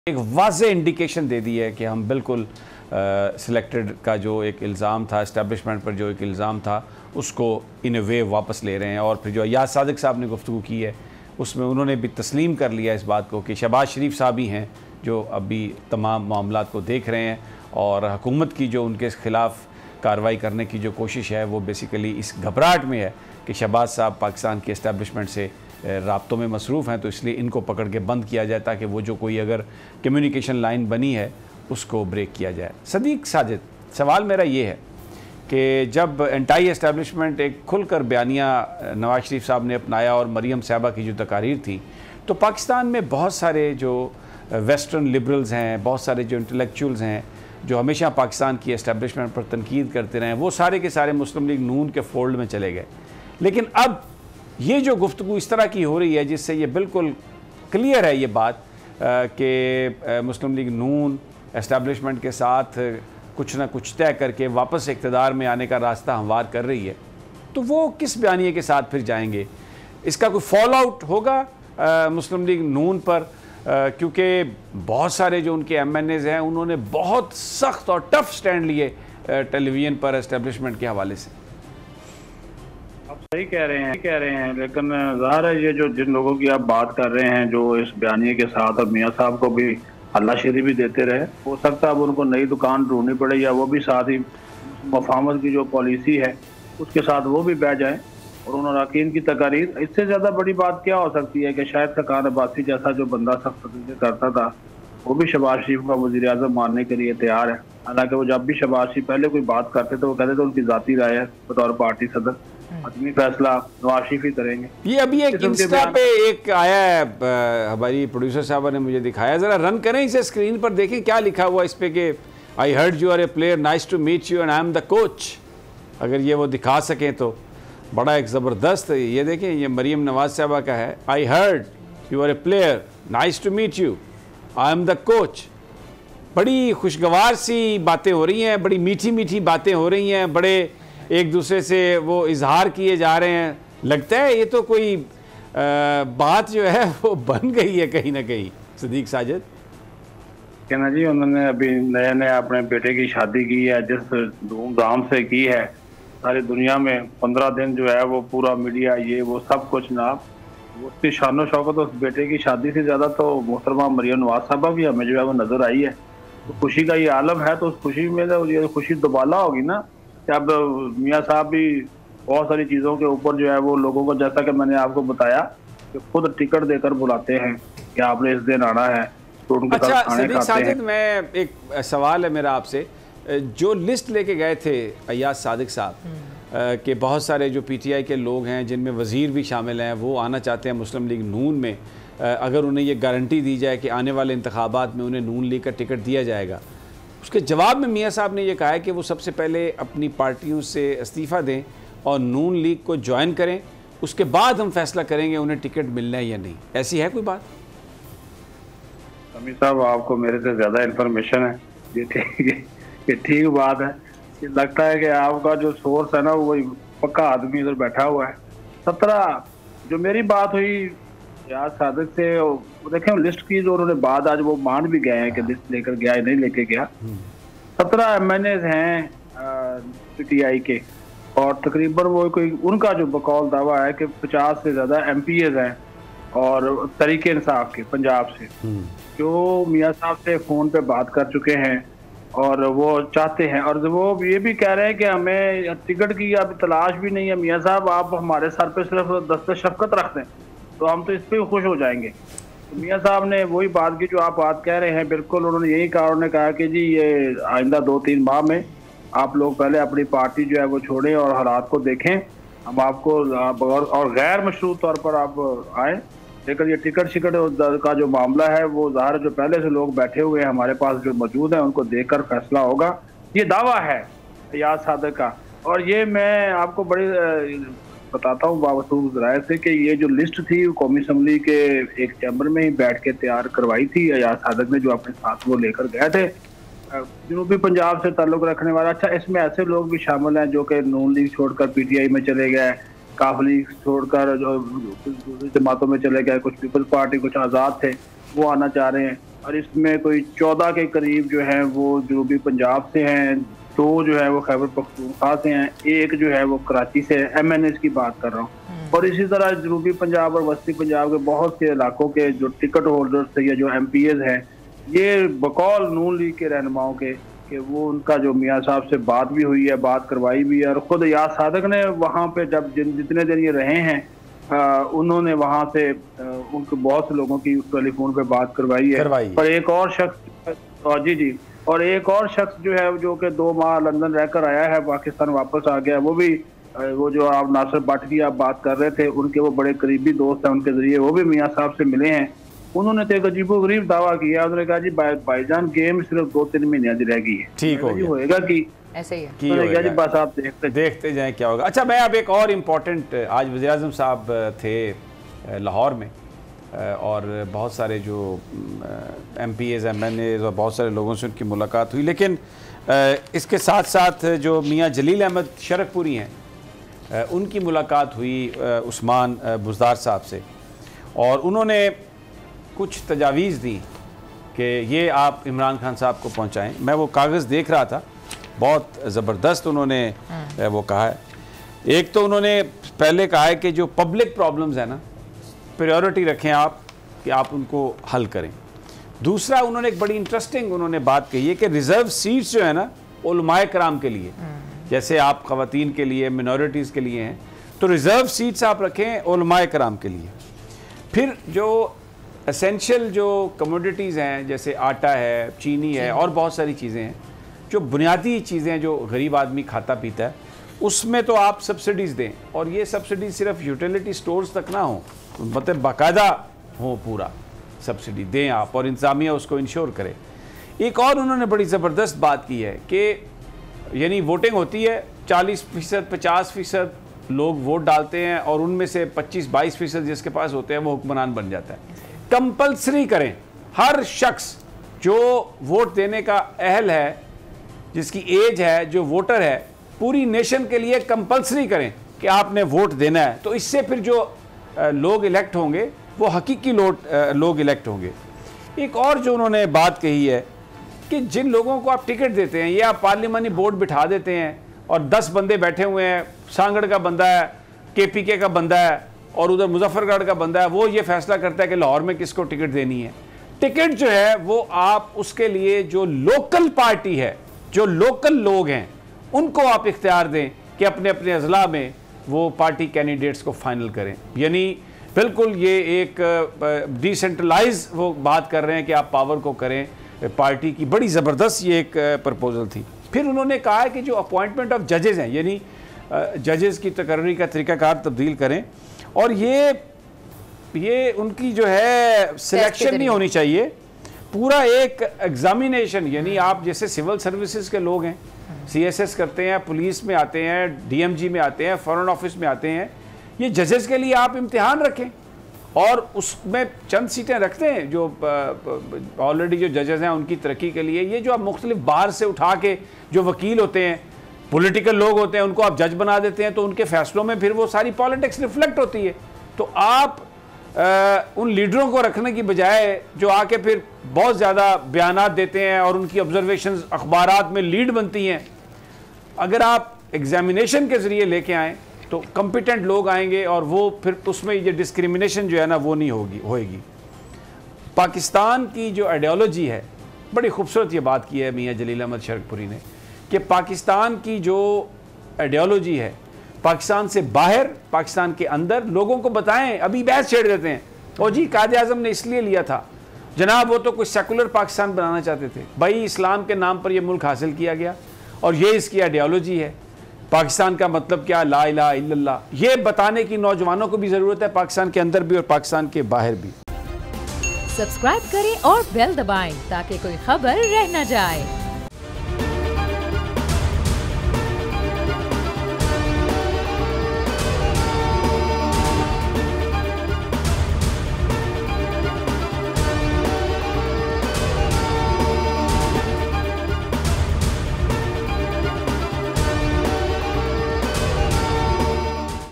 एक वाज़े इंडिकेशन दे दी है कि हम बिल्कुल सिलेक्टेड का जो एक इल्ज़ाम था, इस्टेब्लिशमेंट पर जो एक इल्ज़ाम था, उसको इन अ वे वापस ले रहे हैं। और फिर जो अय्याज सादिक साहब ने गुफ्तगू की है उसमें उन्होंने भी तस्लीम कर लिया इस बात को कि शहबाज शरीफ साहब ही हैं जो अभी तमाम मामलात को देख रहे हैं, और हुकूमत की जो उनके ख़िलाफ़ कार्रवाई करने की जो कोशिश है वो बेसिकली इस घबराहट में है कि शहबाज साहब पाकिस्तान की इस्टेब्लिशमेंट से राब्तों में मसरूफ़ हैं, तो इसलिए इनको पकड़ के बंद किया जाए ताकि वो जो कोई अगर कम्युनिकेशन लाइन बनी है उसको ब्रेक किया जाए। सदीक साजिद, सवाल मेरा ये है कि जब एंटाई एस्टेब्लिशमेंट एक खुलकर बयानिया नवाज शरीफ साहब ने अपनाया और मरीम साहबा की जो तकारीर थी, तो पाकिस्तान में बहुत सारे जो वेस्टर्न लिबरल्स हैं, बहुत सारे जो इंटेलेक्चुअल्स हैं जो हमेशा पाकिस्तान की एस्टेब्लिशमेंट पर तनकीद करते रहे, वो सारे के सारे मुस्लिम लीग नून के फोल्ड में चले गए। लेकिन अब ये जो गुफ्तगू इस तरह की हो रही है जिससे ये बिल्कुल क्लियर है ये बात कि मुस्लिम लीग नून एस्टेब्लिशमेंट के साथ कुछ ना कुछ तय करके वापस इक़्तिदार में आने का रास्ता हमवार कर रही है, तो वो किस बयानिए के साथ फिर जाएंगे? इसका कोई फॉल आउट होगा मुस्लिम लीग नून पर? क्योंकि बहुत सारे जो उनके MNAs हैं उन्होंने बहुत सख्त और टफ स्टैंड लिए टेलीविज़न पर एस्टेब्लिशमेंट के हवाले से। आप सही कह रहे हैं, लेकिन ज़ाहिर है ये जो जिन लोगों की आप बात कर रहे हैं जो इस बयानिए के साथ और मियाँ साहब को भी हल्लाशेरी भी देते रहे, हो सकता है अब उनको नई दुकान ढूंढनी पड़े या वो भी साथ ही मफाहमत की जो पॉलिसी है उसके साथ वो भी बह जाएं और उन अरकान की तकारीर। इससे ज़्यादा बड़ी बात क्या हो सकती है कि शायद खान अब्बासी जैसा जो बंदा सख्त तकरीरें करता था वो भी शहबाज शरीफ का वज़ीर आज़म मानने के लिए तैयार है। हालांकि वो जब भी शहबाज शरीफ पहले कोई बात करते तो वो कहते थे उनकी ज़ाती राय है, बतौर पार्टी सदर आदमी फैसला नवाज शरीफ ही करेंगे। ये अभी एक इंस्टा पे एक आया है, हमारी प्रोड्यूसर साहब ने मुझे दिखाया, ज़रा रन करें इसे स्क्रीन पर, देखें क्या लिखा हुआ इस पे कि I heard you are a player, nice to meet you and I am the coach. अगर ये वो दिखा सकें तो बड़ा एक ज़बरदस्त, ये देखें, ये मरीम नवाज साहबा का है, I heard you are a player, nice to meet you, I am the coach. बड़ी खुशगवार सी बातें हो रही हैं, बड़ी मीठी मीठी बातें हो रही हैं, बड़े एक दूसरे से वो इजहार किए जा रहे हैं। लगता है ये तो कोई बात जो है वो बन गई है कहीं ना कहीं। सदीक साजिद कहना जी, उन्होंने अभी नए नए अपने बेटे की शादी की है, जिस धूमधाम से की है, सारी दुनिया में 15 दिन जो है वो पूरा मीडिया ये वो सब कुछ ना, उसकी शानो शौकत उस बेटे की शादी से ज़्यादा तो मोहतरमा मरीम नवाज साहबा भी हमें जो है वो नज़र आई है। तो खुशी का ये आलम है, तो उस खुशी में ये खुशी दुबाला होगी ना कि अब मियाँ साहब भी बहुत सारी चीज़ों के ऊपर जो है वो लोगों को, जैसा कि मैंने आपको बताया, कि खुद टिकट देकर बुलाते हैं कि आपने इस दिन आना है, तो उनके साथ खाने खाते हैं। मैं एक सवाल है मेरा आपसे, जो लिस्ट लेके गए थे अय्याज सादिक साहब कि बहुत सारे जो PTI के लोग हैं जिनमें वज़ीर भी शामिल हैं, वो आना चाहते हैं मुस्लिम लीग नून में, अगर उन्हें ये गारंटी दी जाए कि आने वाले इंतखाबात में उन्हें नून लीग का टिकट दिया जाएगा, उसके जवाब में मियाँ साहब ने यह कहा है कि वो सबसे पहले अपनी पार्टियों से इस्तीफ़ा दें और नून लीग को ज्वाइन करें, उसके बाद हम फैसला करेंगे उन्हें टिकट मिलना है या नहीं। ऐसी है कोई बात? अमीर साहब, आपको मेरे से ज़्यादा इन्फॉर्मेशन है, ये ठीक बात है। ये लगता है कि आपका जो सोर्स है ना वो पक्का आदमी इधर बैठा हुआ है। 17 जो मेरी बात हुई अय्याज सादिक से, देखें लिस्ट की जो उन्होंने बाद आज वो मान भी गए हैं कि लिस्ट लेकर गया या नहीं लेके गया। 17 MNAs हैं PTI के, और तकरीबन वो कोई उनका जो बकौल दावा है कि 50 से ज़्यादा MPAs हैं और तरीके इंसाफ के पंजाब से, जो मियाँ साहब से फ़ोन पे बात कर चुके हैं और वो चाहते हैं, और वो ये भी कह रहे हैं कि हमें टिकट की अब तलाश भी नहीं है, मियाँ साहब आप हमारे सर पे सिर्फ दस्ते शफकत रख दें तो हम तो इस पर खुश हो जाएंगे। तो मियाँ साहब ने वही बात की जो आप बात कह रहे हैं, बिल्कुल उन्होंने यही कहा। उन्होंने कहा कि जी ये आइंदा 2-3 माह में आप लोग पहले अपनी पार्टी जो है वो छोड़ें और हालात को देखें, हम आपको और गैर मशरूत तौर पर आप आएँ, लेकिन ये टिकट शिकट का जो मामला है वो ज़ाहिर जो पहले से लोग बैठे हुए हैं हमारे पास जो मौजूद हैं उनको देखकर फैसला होगा। ये दावा है अय्याज सादिक का, और ये मैं आपको बड़ी बताता हूँ बावसूख राय से कि ये जो लिस्ट थी कौमी असम्बली के एक चैम्बर में ही बैठ के तैयार करवाई थी अय्याज सादिक ने, जो अपने साथ वो लेकर गए थे जनूबी पंजाब से ताल्लुक़ रखने वाला। अच्छा, इसमें ऐसे लोग भी शामिल हैं जो कि नून लीग छोड़कर PTI में चले गए, काफ लीग छोड़कर जो दूसरी जमातों में चले गए, कुछ पीपल्स पार्टी, कुछ आज़ाद थे वो आना चाह रहे हैं। और इसमें कोई 14 के करीब जो है वो जनूबी पंजाब से हैं, 2 जो है वो खैबर पख्तूनख्वा से हैं, 1 जो है वो कराची से है। MNS की बात कर रहा हूँ। और इसी तरह जनूबी पंजाब और वस्ती पंजाब के बहुत से इलाकों के जो टिकट होल्डर्स थे या जो MPs हैं, ये बकौल नून लीग के रहनुमाओं के कि वो उनका जो मियाँ साहब से बात भी हुई है, बात करवाई भी है। और ख़ुद याद सादक ने वहाँ पे जब जितने दिन ये रहे हैं उन्होंने वहाँ से उनके बहुत से लोगों की टेलीफोन पे बात करवाई है। और एक और शख्स जी और एक और शख्स जो है जो कि 2 माह लंदन रहकर आया है, पाकिस्तान वापस आ गया, वो भी वो जो आप नासिर भट्ट की आप बात कर रहे थे, उनके वो बड़े करीबी दोस्त हैं, उनके जरिए वो भी मियाँ साहब से मिले हैं। उन्होंने तो एक अजीबोगरीब दावा किया, उन्होंने कहा जी भाईजान गेम सिर्फ 2-3 महीने की रह गई है, ठीक होएगा कि ऐसे ही है। बस आप देखते जाएं क्या होगा। अच्छा, मैं अब एक और इम्पोर्टेंट, आज वज़ीर-ए-आज़म साहब थे लाहौर में और बहुत सारे जो MPs MNAs और बहुत सारे लोगों से उनकी मुलाकात हुई, लेकिन इसके साथ साथ जो मियाँ जलील अहमद शरकपुरी हैं उनकी मुलाकात हुई उस्मान बुज़दार साहब से, और उन्होंने कुछ तजावीज़ दी कि ये आप इमरान खान साहब को पहुँचाएँ। मैं वो कागज़ देख रहा था, बहुत ज़बरदस्त उन्होंने वो कहा है। एक तो उन्होंने पहले कहा है कि जो पब्लिक प्रॉब्लम्स है ना, प्रायोरिटी रखें आप कि आप उनको हल करें। दूसरा, उन्होंने एक बड़ी इंटरेस्टिंग उन्होंने बात कही है कि रिज़र्व सीट्स जो है ना उलमाए कराम के लिए, जैसे आप ख़वातीन के लिए, मिनॉरिटीज़ के लिए हैं, तो रिज़र्व सीट्स आप रखें उलमाए कराम के लिए। फिर जो एसेंशियल जो कमोडिटीज़ हैं जैसे आटा है, चीनी है और बहुत सारी चीज़ें हैं, जो बुनियादी चीज़ें जो गरीब आदमी खाता पीता है, उसमें तो आप सब्सिडीज़ दें। और ये सब्सिडी सिर्फ यूटिलिटी स्टोर्स तक ना हो, मतलब बाकायदा हो, पूरा सब्सिडी दें आप और इंतज़ामिया उसको इंश्योर करे। एक और उन्होंने बड़ी ज़बरदस्त बात की है कि यानी वोटिंग होती है, 40% 50% लोग वोट डालते हैं और उनमें से 25-22% जिसके पास होते हैं वो हुक्मरान बन जाता है। कंपल्सरी करें, हर शख्स जो वोट देने का अहल है, जिसकी एज है, जो वोटर है, पूरी नेशन के लिए कंपल्सरी करें कि आपने वोट देना है। तो इससे फिर जो लोग इलेक्ट होंगे वो हकीकी लोग इलेक्ट होंगे। एक और जो उन्होंने बात कही है कि जिन लोगों को आप टिकट देते हैं, ये आप पार्लिमानी बोर्ड बिठा देते हैं और 10 बंदे बैठे हुए हैं, सांगड़ का बंदा है, KPK का बंदा है और उधर मुजफ्फरगढ़ का बंदा है, वो ये फैसला करता है कि लाहौर में किसको टिकट देनी है। टिकट जो है वो आप उसके लिए जो लोकल पार्टी है, जो लोकल लोग हैं, उनको आप इख्तियार दें कि अपने अपने अजला में वो पार्टी कैंडिडेट्स को फाइनल करें। यानी बिल्कुल ये एक डिसेंट्रलाइज वो बात कर रहे हैं कि आप पावर को करें पार्टी की। बड़ी ज़बरदस्त ये एक प्रपोजल थी। फिर उन्होंने कहा है कि जो अपॉइंटमेंट ऑफ जजेज़ हैं, यानी जजेस की तकर्री का तरीक़ाकार तब्दील करें, और ये उनकी जो है सिलेक्शन नहीं होनी चाहिए, पूरा एक एग्जामिनेशन, यानी आप जैसे सिविल सर्विसेज के लोग हैं, CSS करते हैं, पुलिस में आते हैं, DMG में आते हैं, फॉरेन ऑफिस में आते हैं, ये जजेस के लिए आप इम्तिहान रखें और उसमें चंद सीटें रखते हैं जो ऑलरेडी जो जजेस हैं उनकी तरक्की के लिए। ये जो आप मुख्तलिफ बाहर से उठा के जो वकील होते हैं, पॉलिटिकल लोग होते हैं, उनको आप जज बना देते हैं, तो उनके फैसलों में फिर वो सारी पॉलिटिक्स रिफ्लेक्ट होती है। तो आप उन लीडरों को रखने की बजाय जो आके फिर बहुत ज़्यादा बयानात देते हैं और उनकी ऑब्जर्वेशंस अखबारात में लीड बनती हैं, अगर आप एग्जामिनेशन के ज़रिए लेके आएँ तो कॉम्पिटेंट लोग आएंगे और वो फिर उसमें ये डिस्क्रिमिनेशन जो है ना वो नहीं होएगी। पाकिस्तान की जो आइडियोलॉजी है, बड़ी खूबसूरत ये बात की है मियाँ जलील अहमद शरकपुरी ने कि पाकिस्तान की जो आइडियोलॉजी है, पाकिस्तान से बाहर, पाकिस्तान के अंदर लोगों को बताएं। अभी बहस छेड़ देते हैं, और जी कायदे आज़म ने इसलिए लिया था जनाब, वो तो कुछ सेकुलर पाकिस्तान बनाना चाहते थे। भाई इस्लाम के नाम पर यह मुल्क हासिल किया गया और ये इसकी आइडियोलॉजी है। पाकिस्तान का मतलब क्या, ला इलाहा इल्लल्लाह, ये बताने की नौजवानों को भी ज़रूरत है, पाकिस्तान के अंदर भी और पाकिस्तान के बाहर भी। सब्सक्राइब करें और बेल दबाएं ताकि कोई खबर रह न जाए।